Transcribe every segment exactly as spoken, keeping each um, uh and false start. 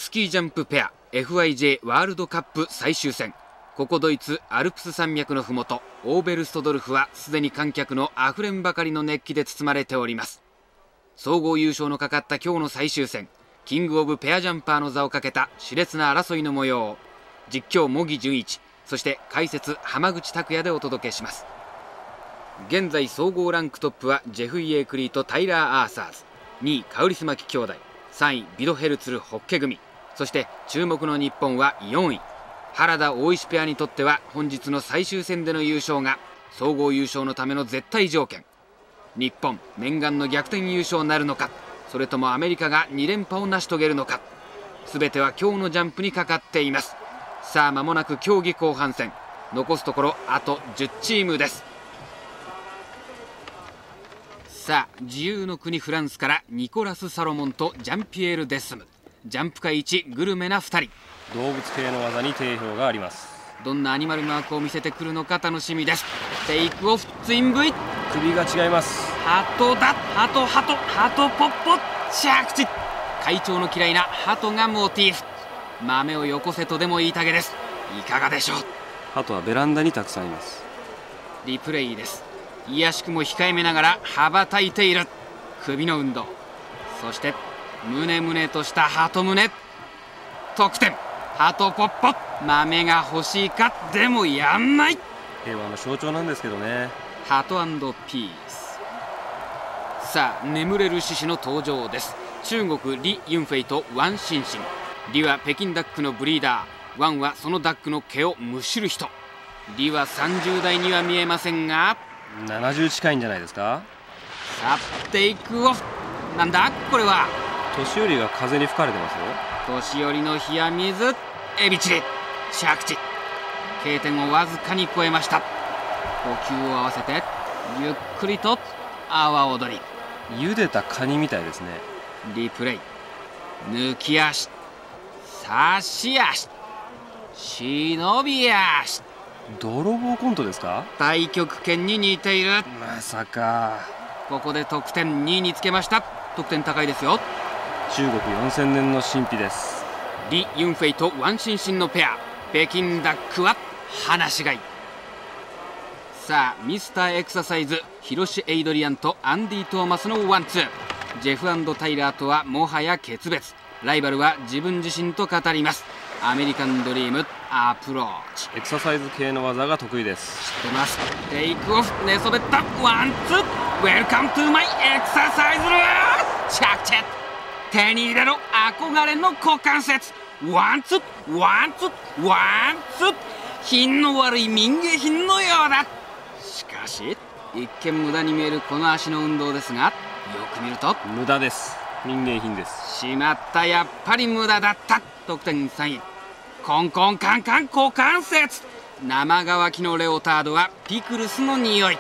スキージャンプペア エフアイジェー ワールドカップ最終戦。ここドイツアルプス山脈のふもとオーベルストドルフはすでに観客のあふれんばかりの熱気で包まれております。総合優勝のかかった今日の最終戦、キングオブペアジャンパーの座をかけた熾烈な争いの模様を実況茂木純一、そして解説浜口拓也でお届けします。現在総合ランクトップはジェフイ・エイクリーとタイラー・アーサーズ、にいカウリスマキ兄弟、さんいビドヘルツル・ホッケ組、そして注目の日本はよんい。原田大石ペアにとっては本日の最終戦での優勝が総合優勝のための絶対条件。日本念願の逆転優勝なるのか、それともアメリカがに連覇を成し遂げるのか、全ては今日のジャンプにかかっています。さあ間もなく競技後半戦、残すところあとじゅうチームです。さあ自由の国フランスからニコラス・サロモンとジャンピエール・デッスム、ジャンプ界一グルメなふたり。 動物系の技に定評があります。 どんなアニマルマークを見せてくるのか楽しみです。テイクオフツイン V、 首が違います。 ハトだ、ハトハトハトポッポ着地。会長の嫌いなハトがモチーフ。豆をよこせとでも言いたげです。いかがでしょう。 ハトはベランダにたくさんいます。 リプレイです。いやしくも控えめながら羽ばたいている首の運動、そしてムネムネとしたハト胸。得点ハトポッポ。豆が欲しいか、でもやんない。 平和の象徴なんですけどね。 ハト&ピース。さあ眠れる獅子の登場です。中国リ・ユンフェイとワン・シンシン。リは北京ダックのブリーダー、ワンはそのダックの毛をむしる人。リはさんじゅう代には見えませんがななじゅう近いんじゃないですか。 さあテイクオフ。なんだこれは。 年寄りが風に吹かれてますよ。 年寄りの冷や水エビチリ着地。K点をわずかに超えました。呼吸を合わせてゆっくりと阿波踊り。 茹でたカニみたいですね。 リプレイ。抜き足、差し足、忍び足。 泥棒コントですか。 太極拳に似ている。 まさか。 ここで得点にいにつけました。得点高いですよ。 中国よんせんねんの神秘です。 リ・ユンフェイとワン・シンシンのペア。北京ダックは放し飼い。さあミスターエクササイズヒロシ・エイドリアンとアンディ・トーマスのワンツー。ジェフ&タイラーとはもはや決別。ライバルは自分自身と語ります。アメリカンドリームアプローチ。 エクササイズ系の技が得意です。 知ってます。テイクオフ寝そべったワンツー。ウェルカムトゥマイエクササイズルー着地。手に入れろ憧れの股関節。ワンツーワンツーワンツー。品の悪い民芸品のようだ。しかし一見無駄に見えるこの足の運動ですが、よく見ると無駄です。民芸品です。 しまった、やっぱり無駄だった。得点さんい。コンコンカンカン股関節。生乾きのレオタードはピクルスの匂い。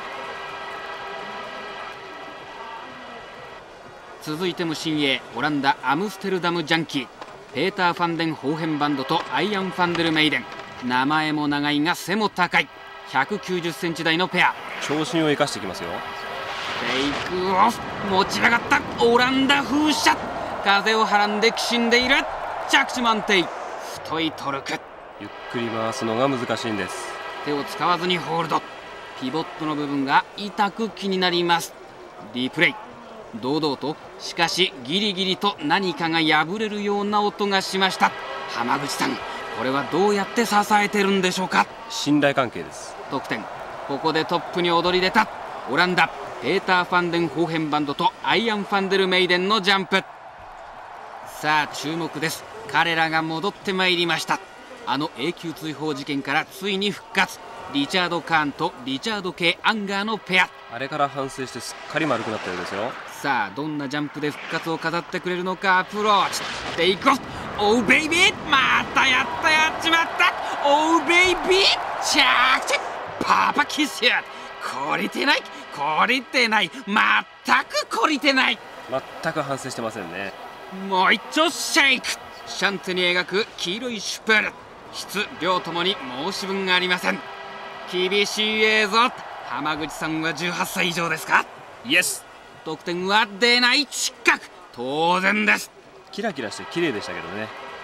続いても新鋭オランダアムステルダムジャンキー、ペーター・ファンデン・ホーヘンバンドとアイアン・ファンデルメイデン。名前も長いが背も高いひゃくきゅうじゅっセンチ台のペア。 長身を生かしてきますよ。 テイクオフ。持ち上がったオランダ風車。風をはらんできしんでいる。着地満点。太いトルク。 ゆっくり回すのが難しいんです。 手を使わずにホールド。ピボットの部分が痛く気になります。リプレイ。堂々と、しかしギリギリと何かが破れるような音がしました。浜口さん、これはどうやって支えてるんでしょうか。 信頼関係です。 得点。ここでトップに躍り出たオランダペーター・ファンデン・ホーヘンバンドとアイアン・ファンデルメイデンのジャンプ。さあ注目です。彼らが戻ってまいりました。あの永久追放事件からついに復活。リチャード・カーンとリチャード・K・アンガーのペア。 あれから反省してすっかり丸くなったようですよ。 さあどんなジャンプで復活を飾ってくれるのか。アプローチ。テイクオフ。オーベイビー。またやったやっちまった。オーベイビー着地。パパキス。懲りてない懲りてない、全く懲りてない。 全く反省してませんね。 もう一丁シェイク。シャンテに描く黄色いシュプール。質量ともに申し分がありません。厳しい映像。浜口さんはじゅうはっさい以上ですか。 イエス。 得点は出ない。失格。当然です。 キラキラして綺麗でしたけどね。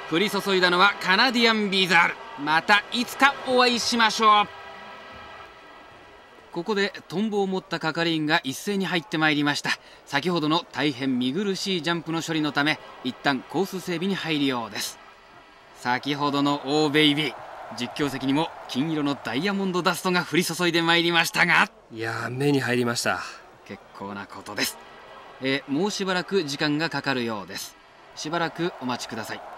降り注いだのはカナディアンビザール。またいつかお会いしましょう。ここでトンボを持った係員が一斉に入ってまいりました。先ほどの大変見苦しいジャンプの処理のため、一旦コース整備に入るようです。先ほどのオーベイビー、実況席にも金色のダイヤモンドダストが降り注いでまいりましたが、 いやー、目に入りました。 結構なことです。えー、もうしばらく時間がかかるようです。しばらくお待ちください。